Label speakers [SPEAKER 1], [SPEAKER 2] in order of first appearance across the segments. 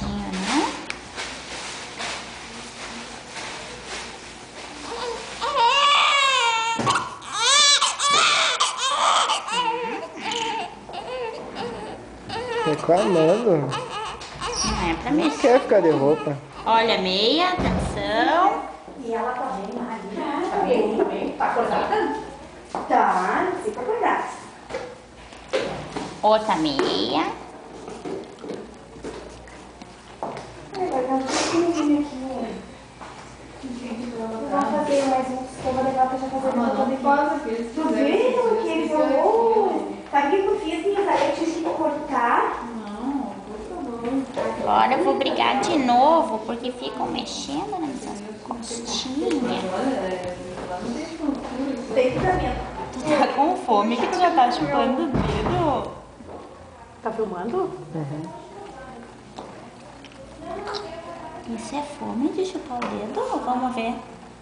[SPEAKER 1] certinho, né?
[SPEAKER 2] Reclamando.
[SPEAKER 1] Não é pra
[SPEAKER 2] Não
[SPEAKER 1] mexer.
[SPEAKER 2] quer ficar de roupa.
[SPEAKER 1] Olha, meia, atenção.
[SPEAKER 3] E ela tá bem, Maria. Tá bem, tá bem. Tá acordada? Tá, fica acordada.
[SPEAKER 1] Outra meia.
[SPEAKER 3] Vai dar um pouquinho aqui. Vou fazer mais um que eu vou levar pra já fazer uma de casa. Tu viu que ele falou? Sabe o que eu fiz, Nisa? Eu tive que cortar.
[SPEAKER 4] Não, por favor.
[SPEAKER 1] Agora eu vou brigar de novo, porque ficam mexendo nessas costinhas.
[SPEAKER 3] Tem tratamento.
[SPEAKER 1] Tu tá com fome que tu já tá chupando o dedo?
[SPEAKER 3] Tá filmando?
[SPEAKER 1] Isso é fome de chupar o dedo? Vamos ver.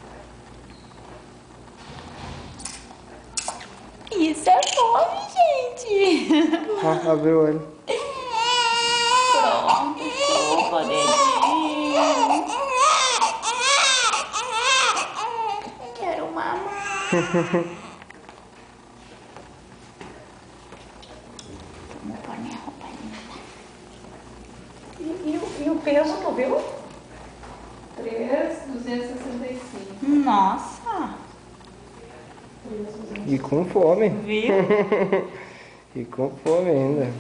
[SPEAKER 1] Isso é fome, gente.
[SPEAKER 2] Abre o olho.
[SPEAKER 1] Pronto, chupa o dedinho. Quero mamar. Vamos pôr minha roupa limpa.
[SPEAKER 3] E o peso, tu viu?
[SPEAKER 4] 3,265.
[SPEAKER 1] Nossa.
[SPEAKER 2] E com fome.
[SPEAKER 1] Viu?
[SPEAKER 2] E com fome ainda.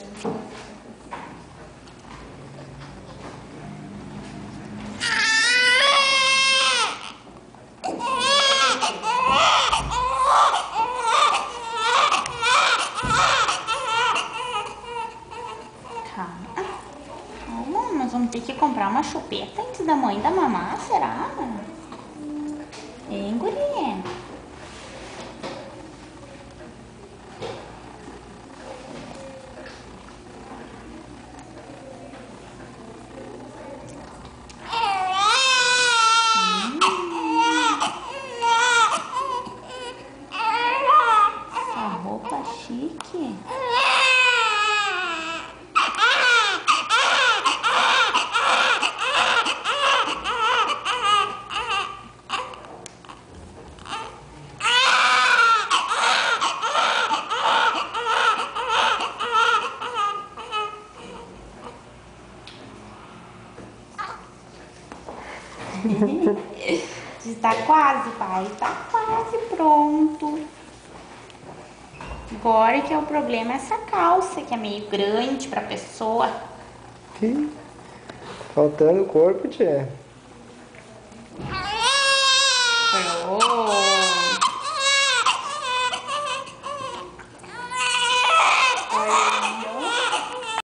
[SPEAKER 1] Calma. Calma, nós vamos ter que comprar uma chupeta antes da mãe da mamar, será? Hein, guria? Essa roupa chique. Está quase, pai. Está quase pronto. Agora que é o problema é essa calça, que é meio grande pra pessoa.
[SPEAKER 2] Ih, faltando corpo, tia.